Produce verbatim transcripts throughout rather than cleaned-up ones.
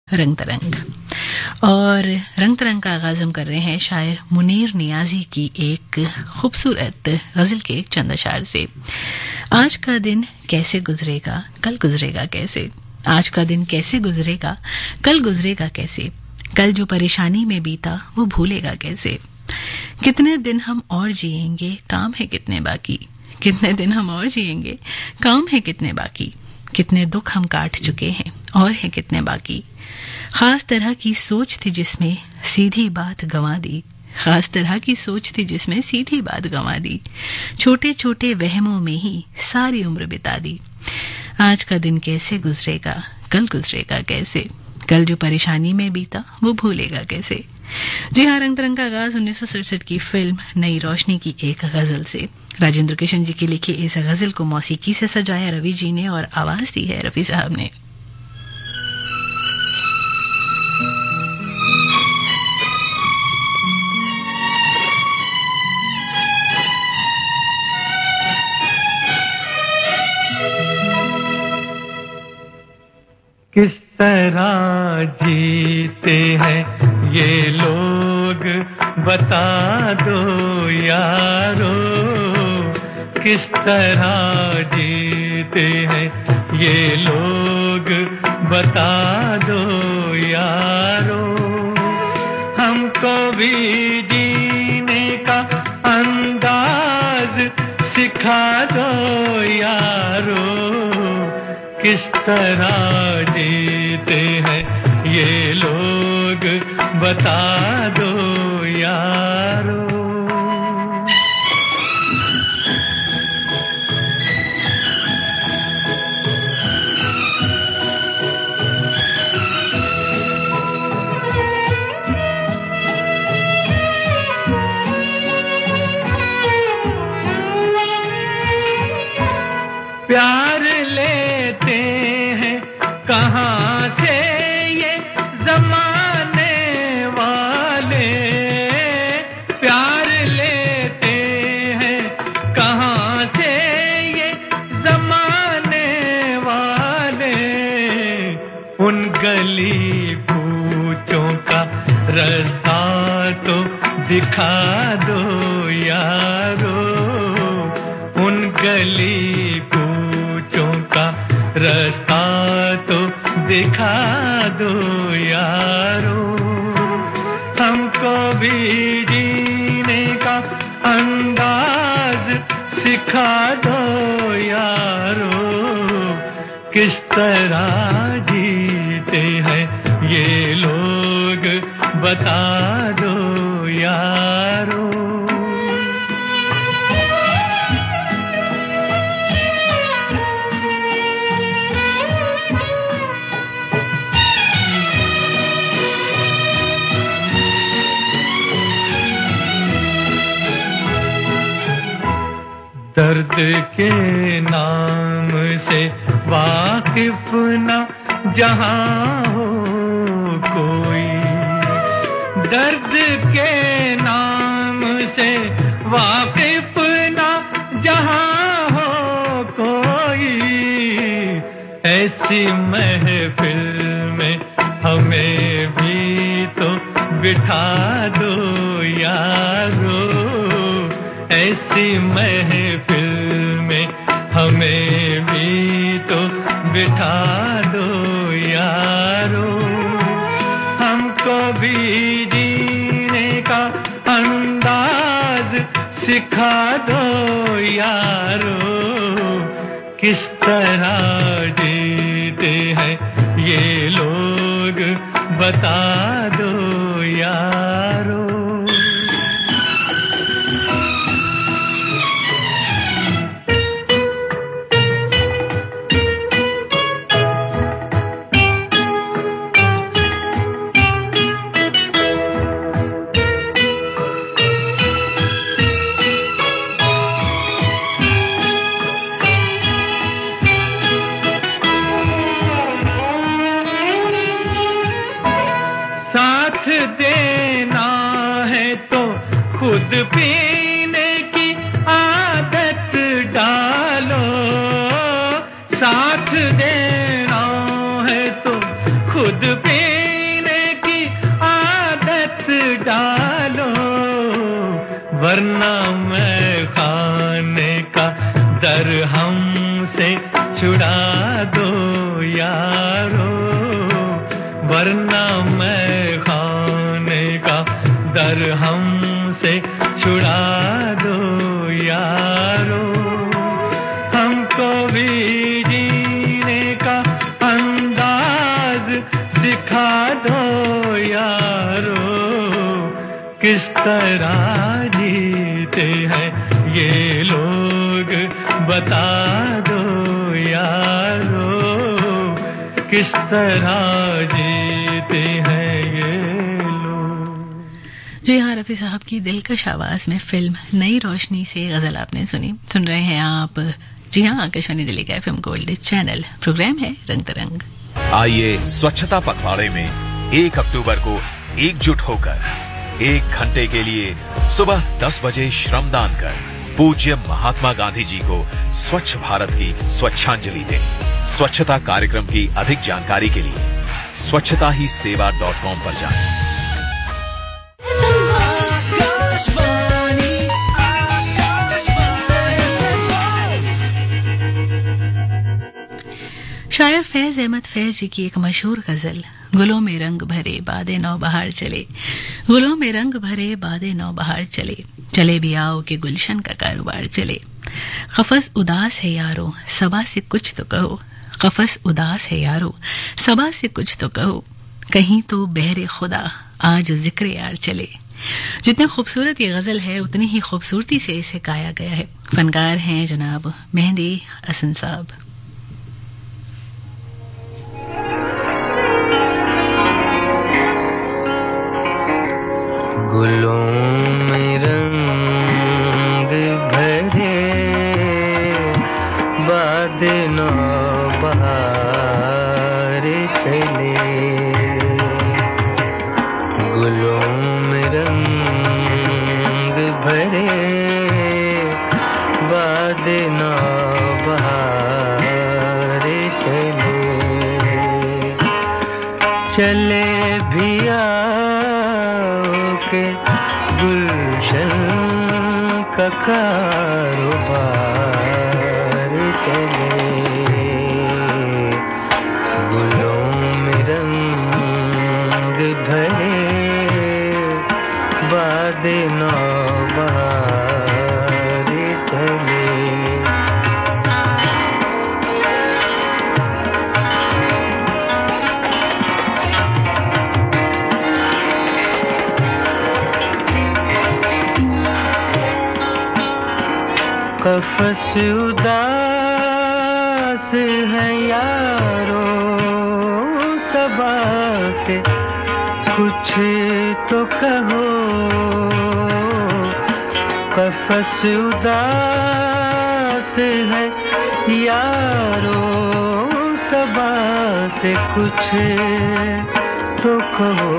रंग तरंग। और रंग तरंग का आगाज हम कर रहे हैं शायर मुनीर नियाजी की एक खूबसूरत गजल के एक चंद अशार से। आज का दिन कैसे गुजरेगा, कल गुजरेगा कैसे। आज का दिन कैसे गुजरेगा, कल गुजरेगा कैसे। कल जो परेशानी में बीता वो भूलेगा कैसे। कितने दिन हम और जिएंगे, काम है कितने बाकी। कितने दिन हम और जिएंगे, काम है कितने बाकी। कितने दुख हम काट चुके हैं और हैं कितने बाकी। खास तरह की सोच थी जिसमें सीधी बात गंवा दी। खास तरह की सोच थी जिसमें सीधी बात गंवा दी। छोटे छोटे वहमों में ही सारी उम्र बिता दी। आज का दिन कैसे गुजरेगा, कल गुजरेगा कैसे। कल जो परेशानी में बीता वो भूलेगा कैसे। जी हाँ, रंग तरंग का आगाज उन्नीस सौ सड़सठ की फिल्म नई रोशनी की एक गजल से। राजेंद्र किशन जी की लिखी इस गजल को मौसीकी से सजाया रवि जी ने और आवाज दी है रफी साहब ने। किस तरह जीते हैं ये लोग बता दो यारो। किस तरह जीते हैं ये लोग बता दो यारो। हमको भी जीने का अंदाज सिखा दो यारो। किस तरह जीते हैं ये लोग बता दो यारो। प्यार लेते हैं कहाँ से ये जमाने वाले। प्यार लेते हैं कहाँ से ये जमाने वाले। उन गली पूचों का रास्ता तो दिखा दो यारो। उन गली रास्ता तो दिखा दो यारो। हमको भी जीने का अंदाज सिखा दो यारो। किस तरह जीते हैं ये लोग बता दो यारो। दर्द के नाम से वाकिफ न जहां हो कोई। दर्द के नाम से वाकिफ न जहां हो कोई। ऐसी महफिल में हमें भी तो बिठा दो यारो। ऐसी महफिल में हमें भी तो बिठा दो यारो। हमको भी जीने का अंदाज सिखा दो यारो। किस तरह जीते हैं ये लोग बता दो यारो। साथ देना है तो खुद पीने की आदत डालो। साथ देना है तो खुद पीने डालो, वरना मैं खाने का दर हमसे छुड़ा दो यारो, वरना मैं खाने का दर हमसे छुड़ा दो यारो। हमको भी जीने का अंदाज सिखा दो यारो, किस तरह जीते हैं ये लोग बता दो यारो, किस तरह जीते हैं ये लोग। जी हाँ, रफी साहब की दिलकश आवाज में फिल्म नई रोशनी से गजल आपने सुनी। सुन रहे हैं आप, जी हाँ, आकाशवाणी दिल्ली का एफएम गोल्ड चैनल, प्रोग्राम है रंग तरंग। आइए स्वच्छता पखवाड़े में एक अक्टूबर को एकजुट होकर एक घंटे के लिए सुबह दस बजे श्रमदान कर पूज्य महात्मा गांधी जी को स्वच्छ भारत की स्वच्छांजलि दें। स्वच्छता कार्यक्रम की अधिक जानकारी के लिए स्वच्छता ही सेवा डॉट कॉम पर जाएं। शायर फैज अहमद फैज जी की एक मशहूर गजल, गुलों में रंग भरे बादे नौ बहार चले, गुलों में रंग भरे बादे नौ बहार चले, चले भी आओ के गुलशन का कारोबार चले। कफस उदास है यारो, सबा से कुछ तो कहो, कफस उदास है यारो, सबा से कुछ तो कहो, कहीं तो बहरे खुदा आज जिक्र यार चले। जितनी खूबसूरत ये गजल है उतनी ही खूबसूरती से इसे गाया गया है। फनकार हैं जनाब मेहंदी हसन साहब। गुलों में रंग भरे बाद नौ बहार चले, गुलों में रंग भरे बाद नौ बहार चले, चले भी के गुलशन का कारोबार चले, गुलों में रंग भरे बाद नौ बहार चले। कफस उदास है यारो, सबा से कुछ तो कहो, कफस उदास है यारो, सबा से कुछ तो कहो,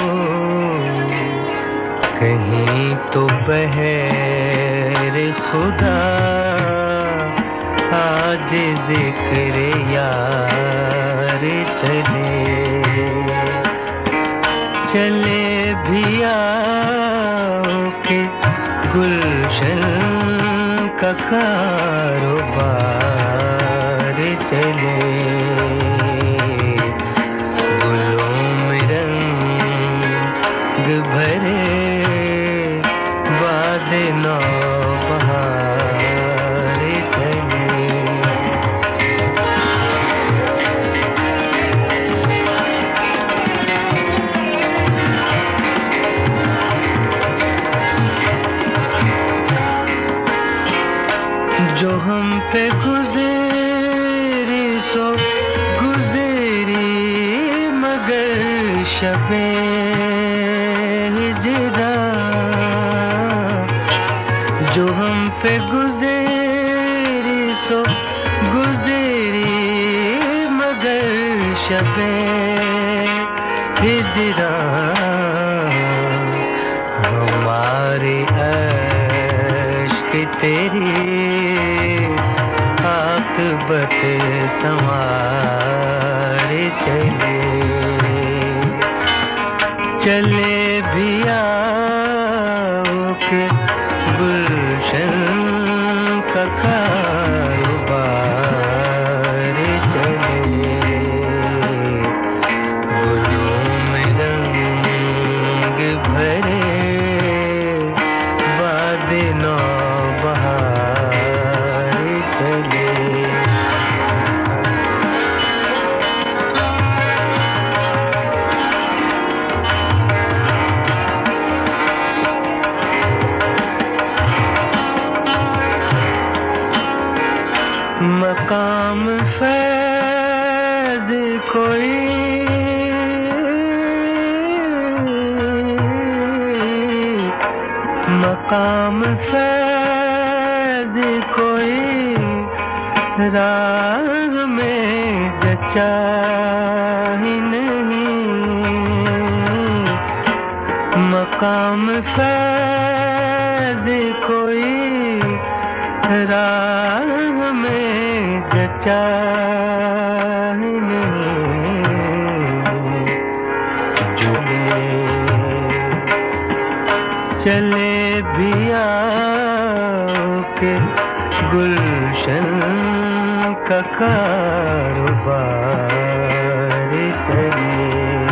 कहीं तो बहरे खुदा आज जिक्र यार चले, चले भी आओ के गुलशन का कारोबार चले, गुलों में रंग भरे बाद नौ बहार चले। जो हम पे गुज़री सो गुज़री मगर शबे हिजरा, जो हम पे गुज़री सो गुज़री मगर शबे हिजरा, हमारे अश्क तेरी आक़िबत संवार चले, चले भी आओ के गुलशन का कारोबार चले, गुलों में रंग भरे वादे नौबहार चले। मकाम फैज़ कोई मकाम फैज़ कोई राह में जचा ही नहीं, मकाम फैज़ कोई राह में जचा ही नहीं, चले चले भी आओ के गुलशन का कारोबार करे,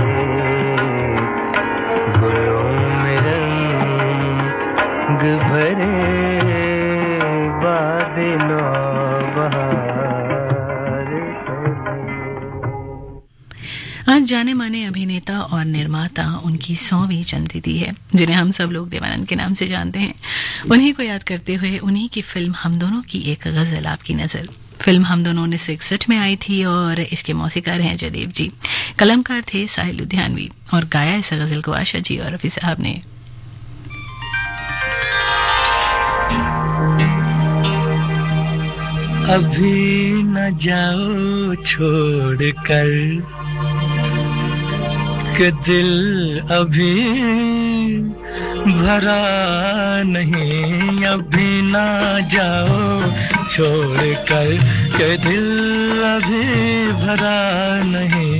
गुलों में रंग भरे वादे नौबहार चले। आज जाने माने अभिनेता और निर्माता उनकी सौवीं जन्मतिथि है, जिन्हें हम सब लोग देवानंद के नाम से जानते हैं। उन्हीं को याद करते हुए उन्हीं की फिल्म हम दोनों की एक गजल आपकी नजर। फिल्म हम दोनों उन्नीस सौ इकसठ में आई थी और इसके मौसीकार हैं जयदेव जी, कलमकार थे साहिल लुधियानवी और गाया इस गजल को आशा जी और रफी साहब ने। अभी न जाओ छोड़ कर कि दिल अभी भरा नहीं, अभी न जाओ छोड़ कर कि दिल अभी भरा नहीं।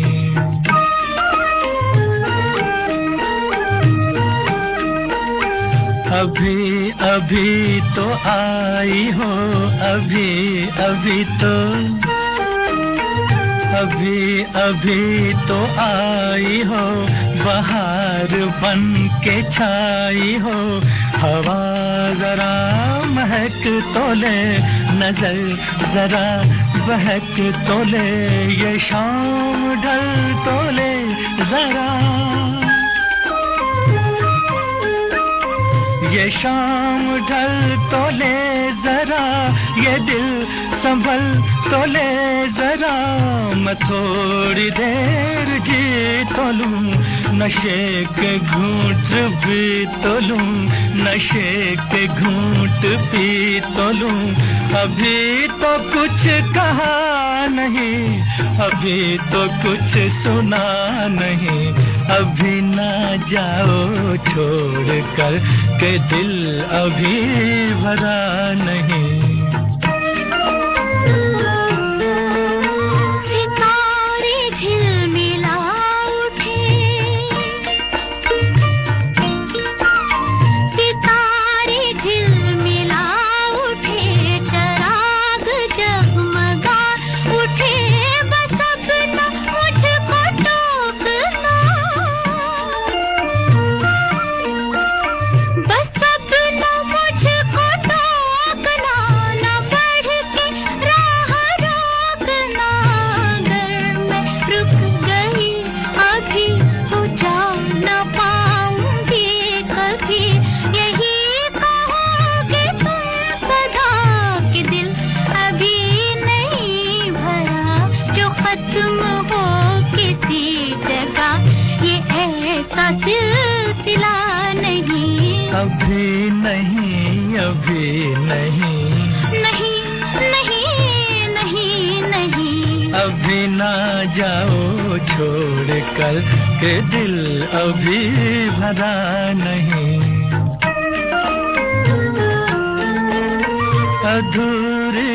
अभी अभी तो आई हो, अभी अभी तो अभी अभी तो आई हो, बहार बन के छाई हो, हवा जरा महक तो ले, नजर जरा बहक तो ले, ये शाम ढल तो ले जरा, ये शाम ढल तो ले जरा, ये दिल संभल तो ले जरा, मैं थोड़ी देर जी तो लूं, नशे के घूंट भी तो लूं, नशे के घूंट पी तो लूं, अभी तो कुछ कहा नहीं, अभी तो कुछ सुना नहीं, अभी ना जाओ छोड़ कर के दिल अभी भरा नहीं। सितारे झिलमिला उठे, सितारे झिलमिला उठे, चराग जगमगा उठे, बस अपना मुझको टोकना, बस अपना मुझको टोकना, न बढ़ के राह रोकना, अगर मैं रुक गई अभी तो जा न पाऊंगी कभी, यही कहोगे तुम सदा कि दिल अभी नहीं भरा, जो खत्म हो किसी जगह, ये ऐसा सिलसिला नहीं, अभी नहीं अभी नहीं नहीं नहीं नहीं नहीं, अभी ना जाओ छोड़ कर के दिल अभी भरा नहीं। अधूरी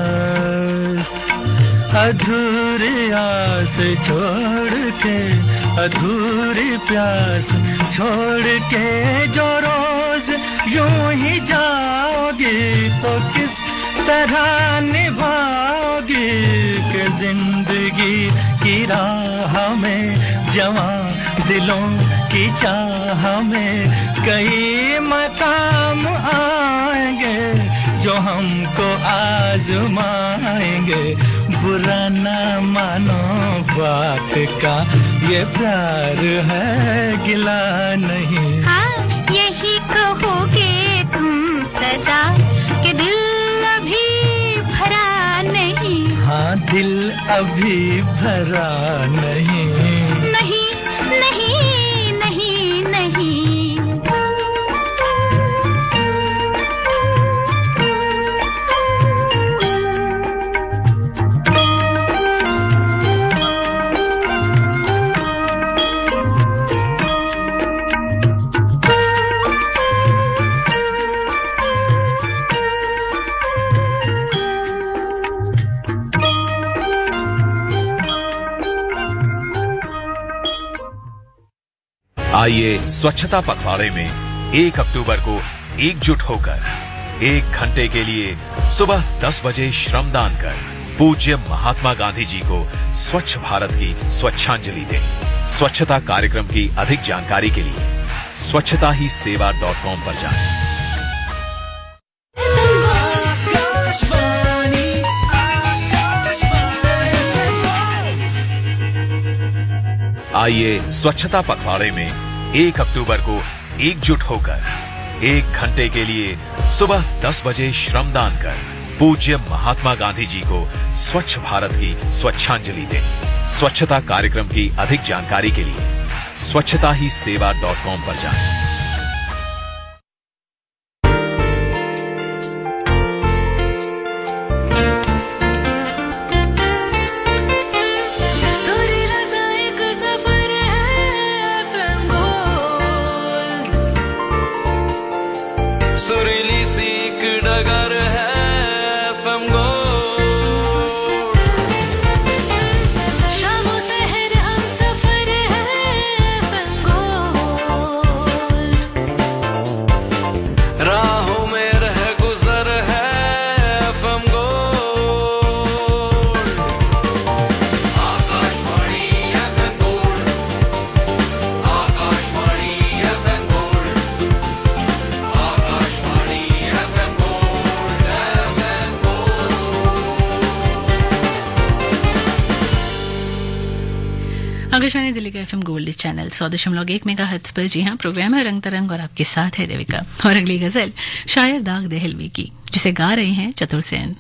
आस अधूरी आस छोड़ के अधूरी प्यास छोड़ के जो रोज यूं ही जाओगी तो किस तरह निभाओगी कि जिंदगी की राह में जवां दिलों की चाह में कई मकाम आएंगे जो हमको आजमाएंगे। बुरा ना मानो बात का ये प्यार है गिला नहीं। हाँ यही कहोगे तुम सदा कि दिल अभी भरा नहीं। हाँ दिल अभी भरा नहीं। नहीं नहीं नहीं नहीं। आइए स्वच्छता पखवाड़े में एक अक्टूबर को एकजुट होकर एक घंटे के लिए सुबह दस बजे श्रमदान कर पूज्य महात्मा गांधी जी को स्वच्छ भारत की स्वच्छांजलि दें। स्वच्छता कार्यक्रम की अधिक जानकारी के लिए स्वच्छता ही सेवा डॉट कॉम पर जाएं। आइए स्वच्छता पखवाड़े में एक अक्टूबर को एकजुट होकर एक घंटे के लिए सुबह दस बजे श्रमदान कर पूज्य महात्मा गांधी जी को स्वच्छ भारत की स्वच्छांजलि दें। स्वच्छता कार्यक्रम की अधिक जानकारी के लिए स्वच्छता ही सेवा डॉट कॉम पर जाएं। आकाशवाणी दिल्ली का एफएम गोल्ड चैनल सौ दशमलव एक मेगा हर्ट्ज पर। जी हाँ, प्रोग्राम है रंग तरंग और आपके साथ है देविका। और अगली गजल शायर दाग दहलवी की, जिसे गा रहे हैं चतुर सेन।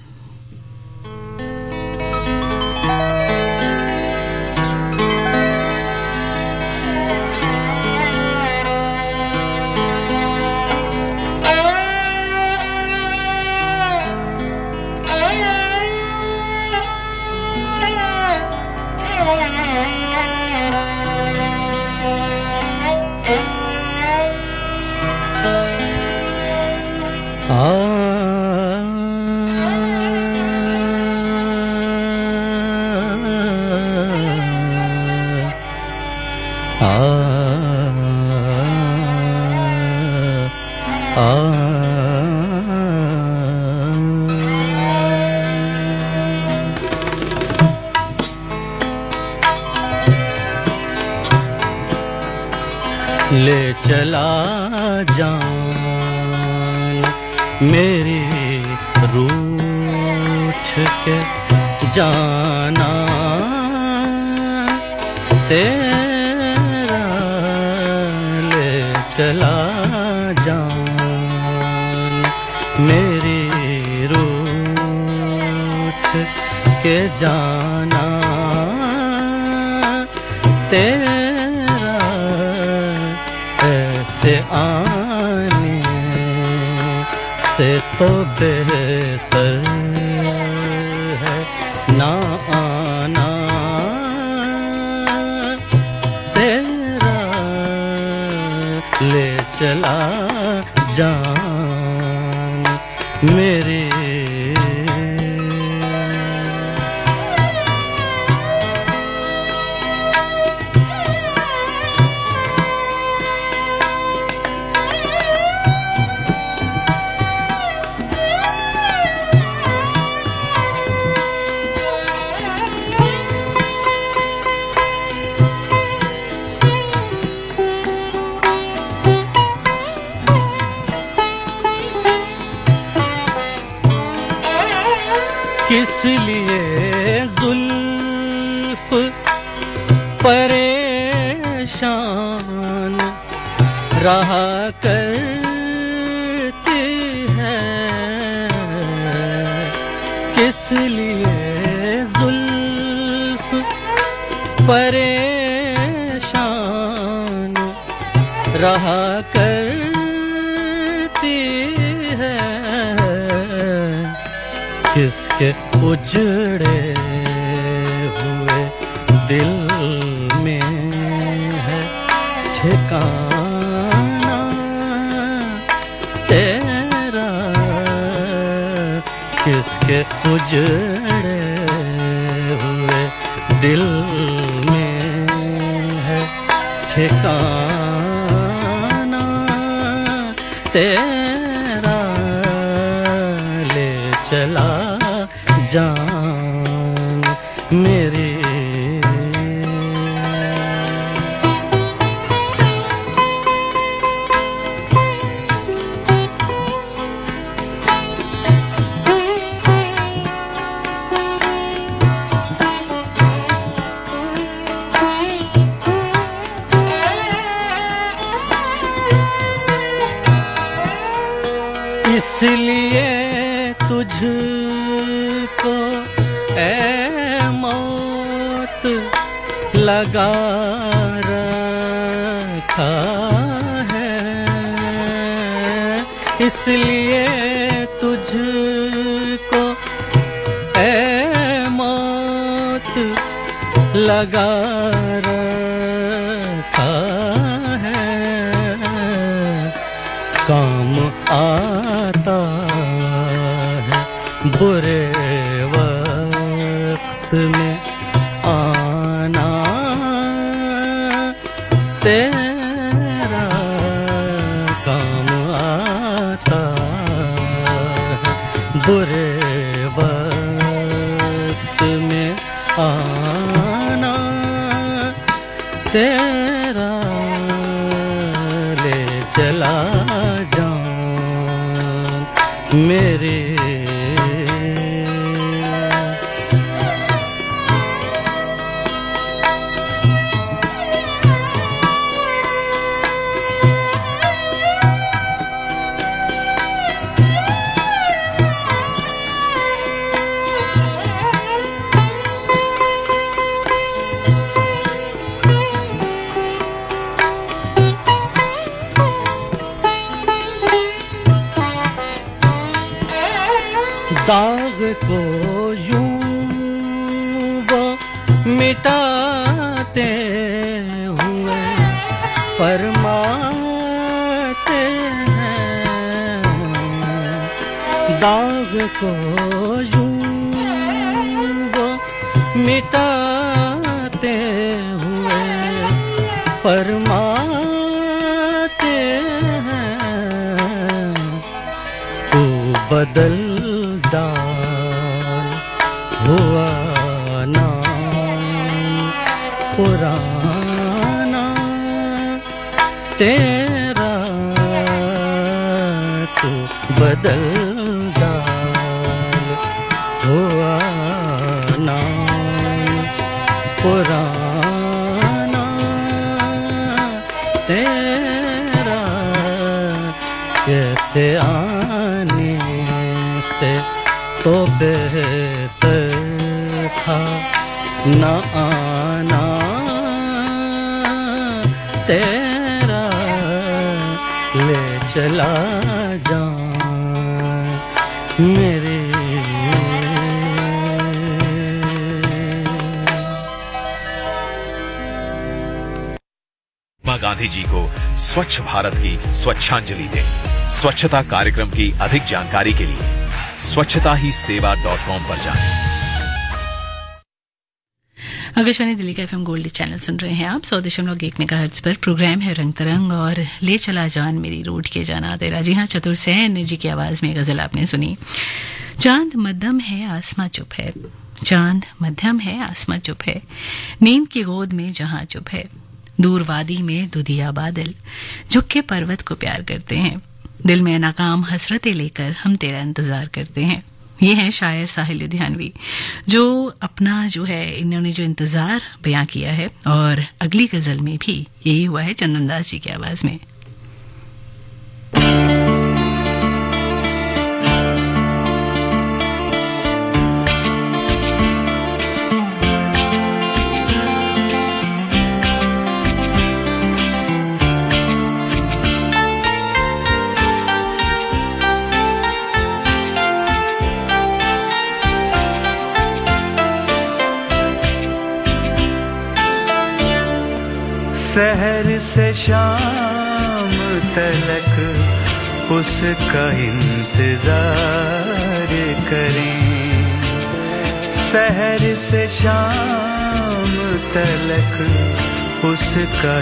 ले चला जान मेरी रूठ के जाना तेरा, ले चला जान मेरी रूठ के जाना तेरा, से आने से तो बेहतर है ना आना तेरा, ले चला जान मेरी। परेशान रहा करती है, किस लिए जुल्फ परेशान रहा करती है, किसके उजड़े हुए दिल में है ठिकाना तेरा, किसके उजड़े हुए दिल में है ठिकाना तेरा, ले चला जान मेरी। इसलिए तुझको ऐ मौत लगा रखा है, इसलिए तुझको ऐ मौत लगा रखा है, काम आता है बुरे वक्त में आना तेरा, काम आता है बुरे वक्त में आना तेरा, ले चला जान मेरे। दाग को यूं वो मिटाते हुए फरमाते हैं, दाग को यूं वो मिटाते हुए फरमाते हैं, तू बदल डाल हुआ नाम पुराना तेरा, तू बदल डाल हुआ नाम पुराना तेरा, कैसे आने से तो बेहतर था न आना तेरा, ले चला जान मेरे। महात्मा गांधी जी को स्वच्छ भारत की स्वच्छांजलि दें। स्वच्छता कार्यक्रम की अधिक जानकारी के लिए स्वच्छता ही सेवा डॉट कॉम पर जाएं। आकाशवाणी दिल्ली का एफएम गोल्ड चैनल सुन रहे हैं आप। सौ दशमलव एक मेगाहर्ट्ज पर प्रोग्राम है रंग तरंग और ले चला जान मेरी रूठ के जाना तेरा। जी हाँ, चतुर सेन जी की आवाज में गजल आपने सुनी। चांद मध्यम है आसमां चुप है, चांद मध्यम है आसमां चुप है, नींद की गोद में जहां चुप है, दूर वादी में दुधिया बादल झुक के पर्वत को प्यार करते हैं, दिल में नाकाम हसरतें लेकर हम तेरा इंतजार करते हैं। ये हैं शायर साहिल लुधियानवी, जो अपना जो है इन्होंने जो इंतजार बयां किया है, और अगली गजल में भी यही हुआ है चंदन दास जी की आवाज में। सहर से शाम तलक उसका इंतजार करें, सहर से शाम तलक उसका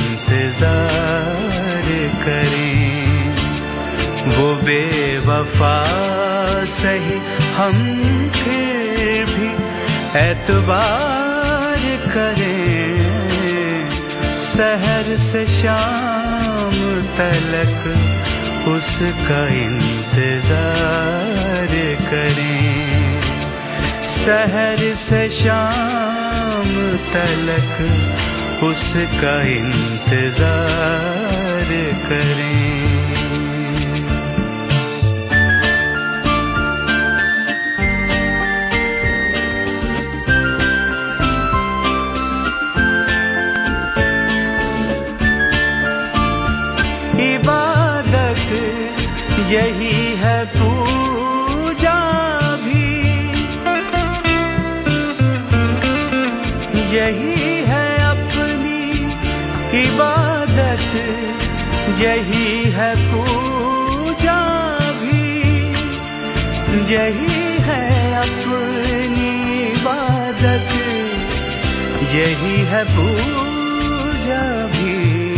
इंतजार करें। वो बेवफा सही हम फिर भी एतबार करें, सहर से शाम तलक उसका इंतजार करें, सहर से शाम तलक उसका इंतजार करें। यही है पूजा भी, यही है अपनी इबादत, यही है पूजा भी, यही है अपनी इबादत, यही है पूजा भी।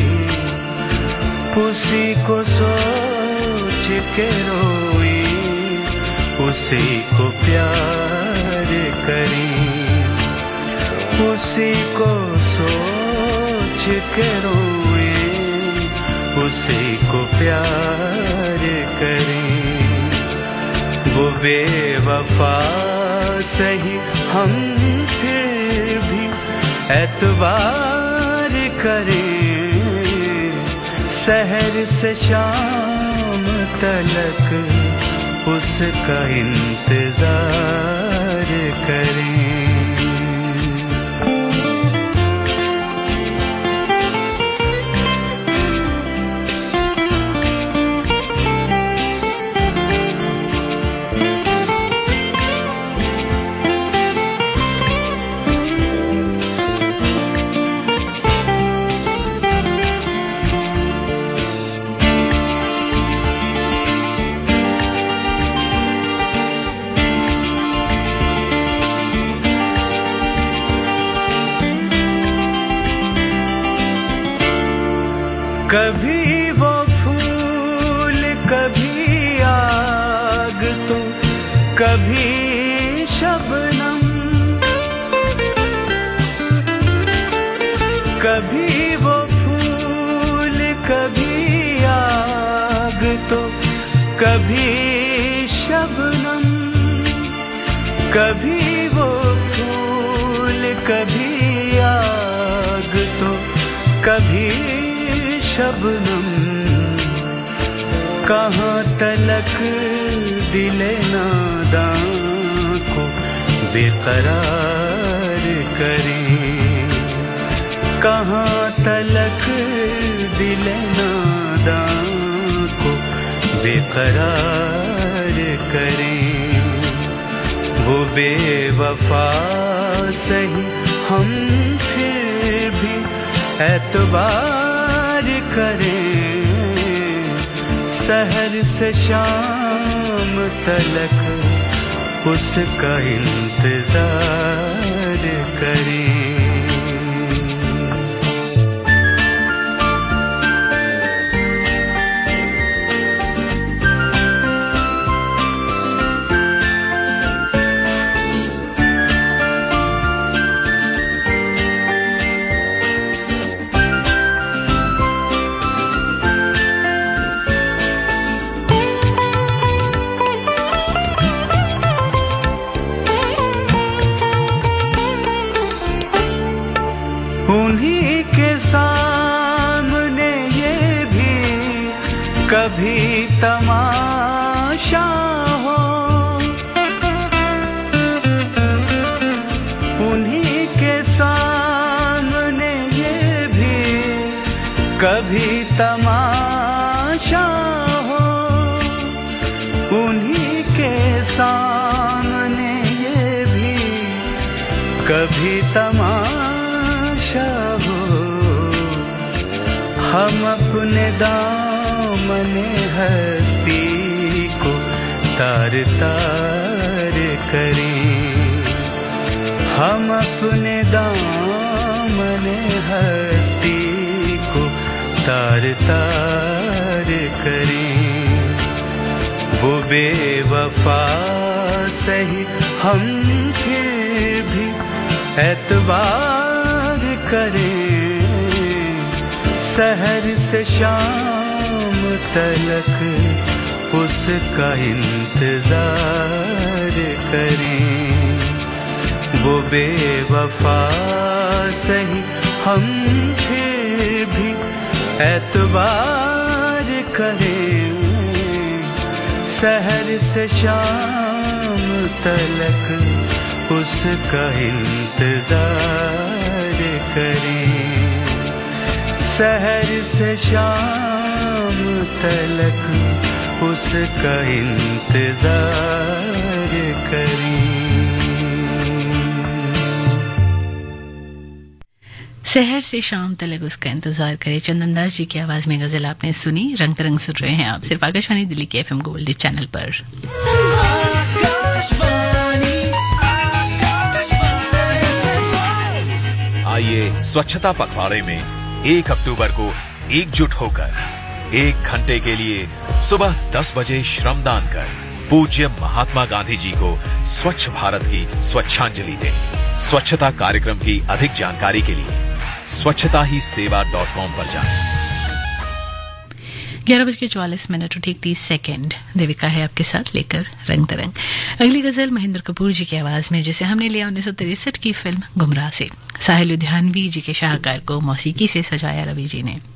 उसी को सोच के रोई, उसी को प्यार करी, उसी को सोच के रोई, उसी को प्यार करी। वो बेवफा सही हम फिर भी एतबार करें, सहर से शाम तलक उसका इंतजार करें। कभी वो फूल कभी आग तो कभी शबनम, कभी वो फूल कभी आग तो कभी शबनम, कभी वो फूल कभी आग तो कभी शबनम। कहाँ तलक दिले नादां को बेकरार करें, कहाँ तलक दिले नादां को बेकरार करें। वो बेवफा सही हम फिर भी एतबार करें, सहर से शाम तलक उसका इंतजार करें। तमाशा हो, उन्हीं के सामने ये भी कभी तमाशा हो, उन्हीं के सामने ये भी कभी तमाशा हो। हम अपने दामने हस्ती को तार तार करें, हम अपने दामने हस्ती को तार तार करें। वो बेवफा सही हम फिर भी एतबार करें, सहर से शाम तलक उसका इंतजार करें। वो बेवफा सही हम फिर भी एतबार करें, सहर से शाम तलक उसका इंतजार करें, सहर से शाम तलक उसका इंतजार करें। शहर से शाम तलक उसका इंतजार करे, चंदन दास जी की आवाज में गजल आपने सुनी। रंग तरंग सुन रहे हैं आप सिर्फ आकाशवाणी दिल्ली के एफएम गोल्ड चैनल पर। आइए स्वच्छता पखवाड़े में एक अक्टूबर को एकजुट होकर एक घंटे के लिए सुबह दस बजे श्रमदान कर पूज्य महात्मा गांधी जी को स्वच्छ भारत की स्वच्छांजलि दें। स्वच्छता कार्यक्रम की अधिक जानकारी के लिए स्वच्छता ही सेवा डॉट कॉम पर जाएं। ग्यारह बज के चौवालीस मिनट और ठीक तीस सेकेंड देविका है आपके साथ लेकर रंग तरंग। अगली गजल महेंद्र कपूर जी की आवाज में, जिसे हमने लिया उन्नीस सौ तिरसठ की फिल्म गुमराह से। साहिल लुधियानवी जी के शाहकार को मौसीकी से सजाया रवि जी ने।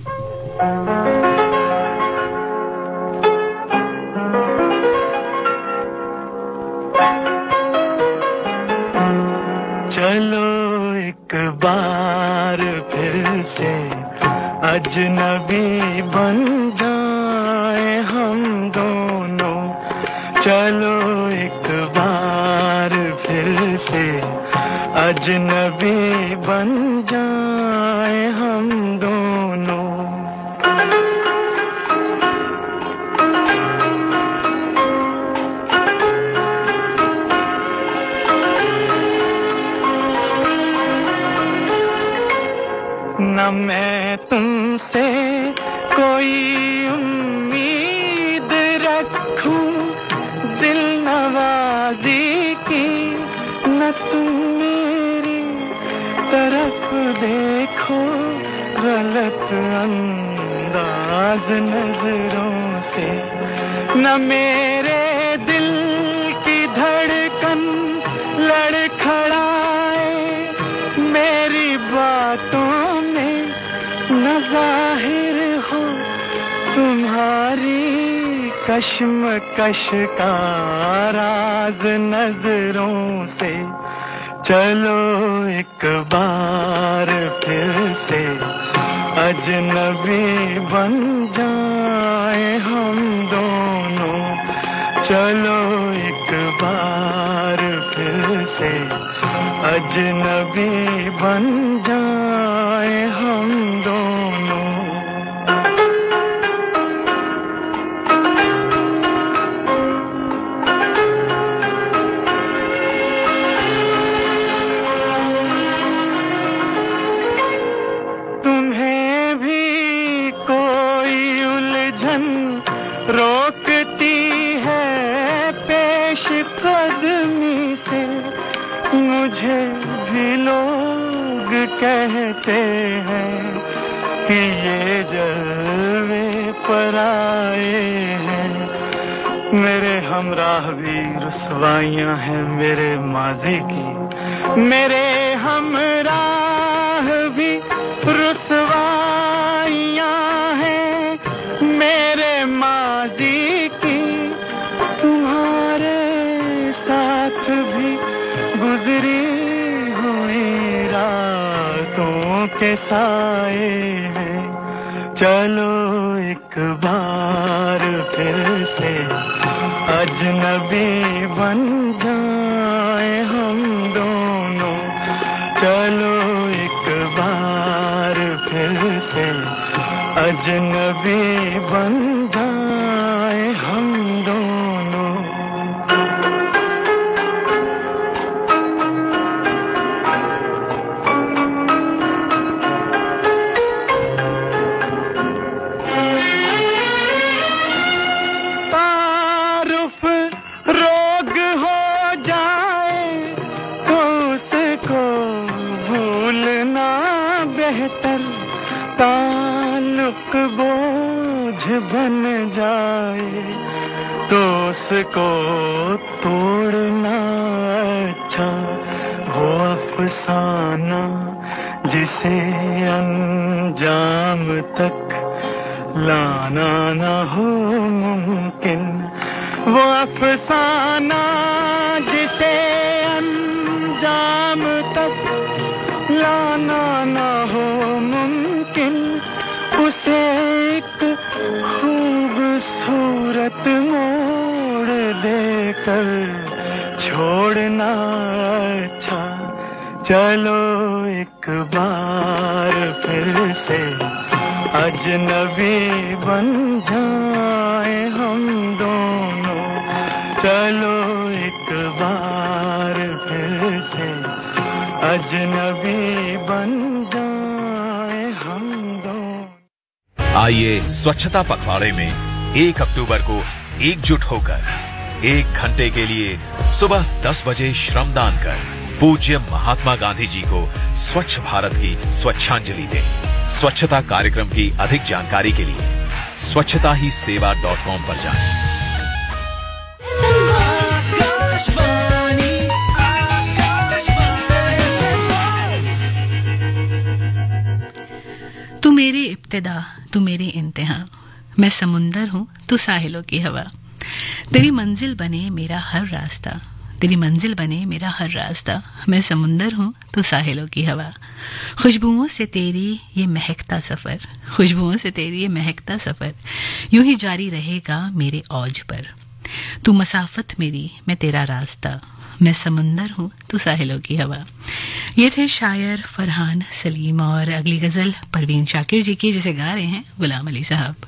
चलो एक बार फिर से अजनबी बन जाए हम दोनों, चलो एक बार फिर से अजनबी बन जाए हम दोनों। न मैं तुमसे कोई उम्मीद रखूं दिल नवाजी की, न तुम मेरी तरफ देखो गलत अंदाज नजरों से, न मेरे दिल की धड़कन लड़खड़ाए मेरी बातों में, न जाहिर हो तुम्हारी कश्मकश का राज नजरों से। चलो एक बार फिर से अजनबी बन जाए हम दोनों, चलो एक बार फिर से अजनबी बन जाए हम दोनों। तुम्हें भी कोई उलझन रोकती है पेश कदमी से, मुझे भी लोग कहते हैं कि ये जलवे पर आए हैं। मेरे हमराह भी रुसवाइयां हैं मेरे माजी की, मेरे हमराह भी रुसवाइयां हैं मेरे माजी साए हैं, चलो एक बार फिर से अजनबी बन जाए हम दोनों, चलो एक बार फिर से अजनबी बन जाए हम दोनों। तारुफ रोग हो जाए तो उसको भूलना बेहतर, ताल्लुक बोझ बन जाए तो उसको तोड़ना अच्छा। वो अफसाना जिसे अंजाम तक लाना न हो मुमकिन, वो अफसाना जिसे अंजाम तक लाना न हो मुमकिन, उसे एक खूबसूरत मोड़ देकर छोड़ना अच्छा। चलो एक बार फिर से अजनबी बन जाए हम दोनों, चलो एक बार फिर से अजनबी बन जाए हम दोनों। आइए स्वच्छता पखवाड़े में एक अक्टूबर को एकजुट होकर एक घंटे के लिए सुबह दस बजे श्रमदान कर पूज्य महात्मा गांधी जी को स्वच्छ भारत की स्वच्छांजलि दें। स्वच्छता कार्यक्रम की अधिक जानकारी के लिए स्वच्छता ही सेवा डॉट कॉम पर जाएं। तू मेरी इब्तिदा, तू मेरी इंतहा, मैं समुंदर हूँ तू साहिलों की हवा, तेरी मंजिल बने मेरा हर रास्ता, तेरी मंजिल बने मेरा हर रास्ता, मैं समुंदर हूँ तू साहिलों की हवा, खुशबुओं से तेरी ये महकता सफर, खुशबुओं से तेरी ये महकता सफर यूं ही जारी रहेगा मेरे औज पर, तू मसाफत मेरी मैं तेरा रास्ता, मैं समुंदर हूँ तू साहिलों की हवा। ये थे शायर फरहान सलीम और अगली गजल परवीन शाकिर जी की, जिसे गा रहे हैं गुलाम अली साहब।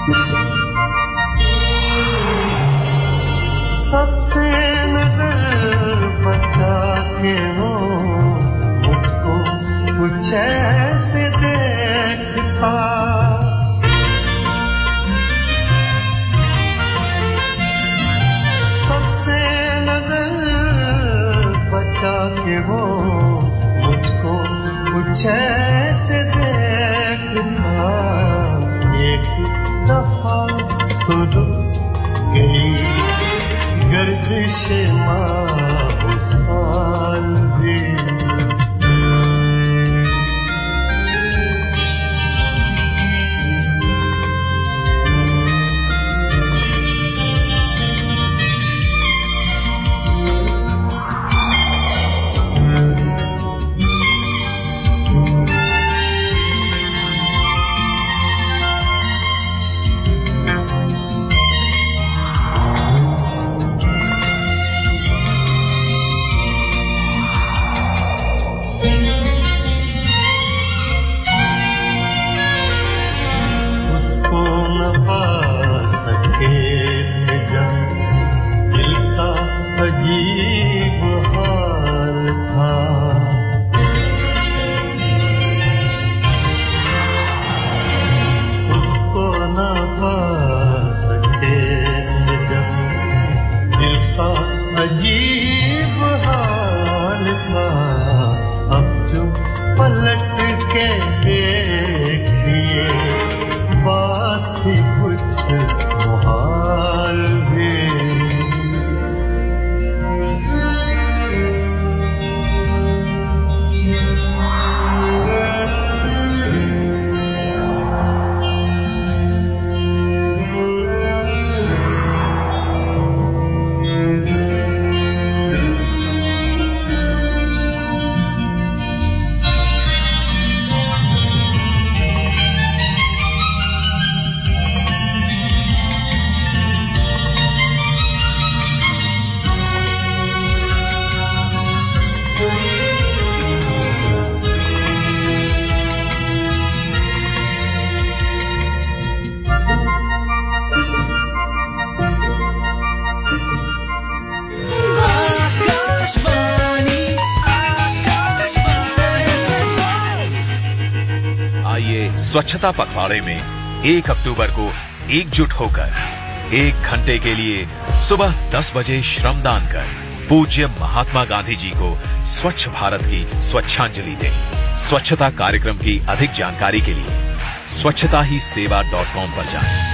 सबसे नजर बचा के वो मुझको कुछ ऐसे देखता, सबसे नजर बचा के वो मुझको कुछ ऐसे देखता, एक दफा तो रुक गई गर्दिश माहुसाल भी, स्वच्छता पखवाड़े में एक अक्टूबर को एकजुट होकर एक घंटे के लिए सुबह दस बजे श्रमदान कर पूज्य महात्मा गांधी जी को स्वच्छ भारत की स्वच्छांजलि दें। स्वच्छता कार्यक्रम की अधिक जानकारी के लिए स्वच्छता ही सेवा डॉट कॉम पर जाएं।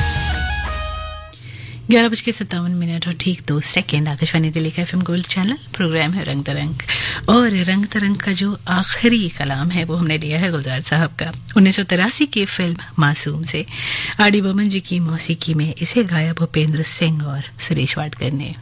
ग्यारह बज के सत्तावन मिनट और ठीक दो सेकेंड आकाशवाणी दिल्ली का एफएम गोल्ड चैनल। प्रोग्राम है रंग तरंग और रंग तरंग का जो आखिरी कलाम है वो हमने लिया है गुलजार साहब का उन्नीस सौ तिरासी की फिल्म मासूम से। आर डी बर्मन जी की मौसीकी में इसे गाया भूपेंद्र सिंह और सुरेश वाडकर ने।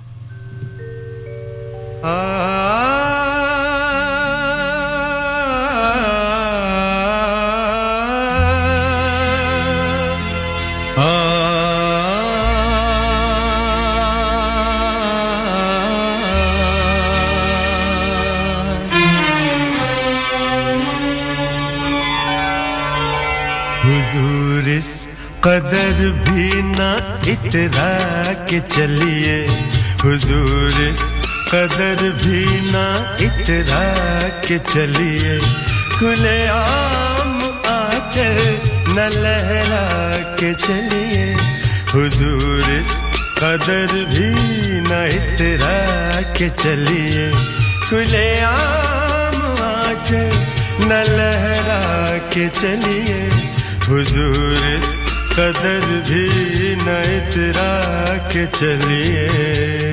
हुजूर इस कदर भी ना इतरा के चलिए, हुजूर इस कदर भी ना इतरा के चलिए, खुले आम आंचल न लहरा के चलिए, हुजूर इस कदर भी न इतरा के चलिए, खुले आम आंचल न लहरा के चलिए, हुजूर इस कदर भी न इतरा के चलिए।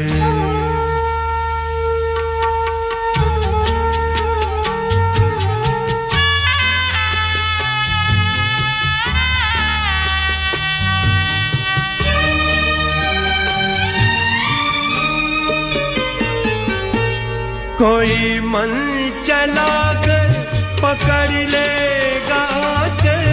कोई मन चला कर पकड़ लेगा चल,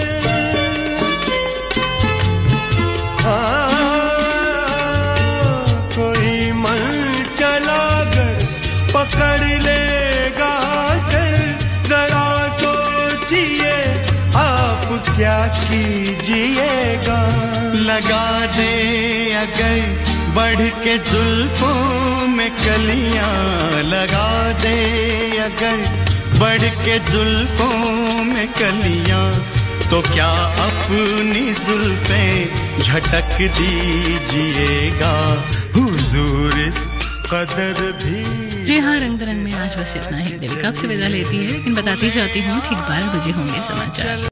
कोई मन चला कर पकड़ लेगा चल, जरा सोचिए आप क्या कीजिएगा। लगा दे अगर बढ़ के जुल्फों में कलियां, लगा दे अगर बढ़ के जुल्फों में कलियां, तो क्या अपनी जुल्फें झटक दीजिएगा। हुजूर इस कदर भी। जी हाँ, रंग दरंग में आज बस इतना ही। देविका आपसे विदा लेती है, लेकिन बताती जाती हूँ ठीक बारह बजे होंगे समाचार।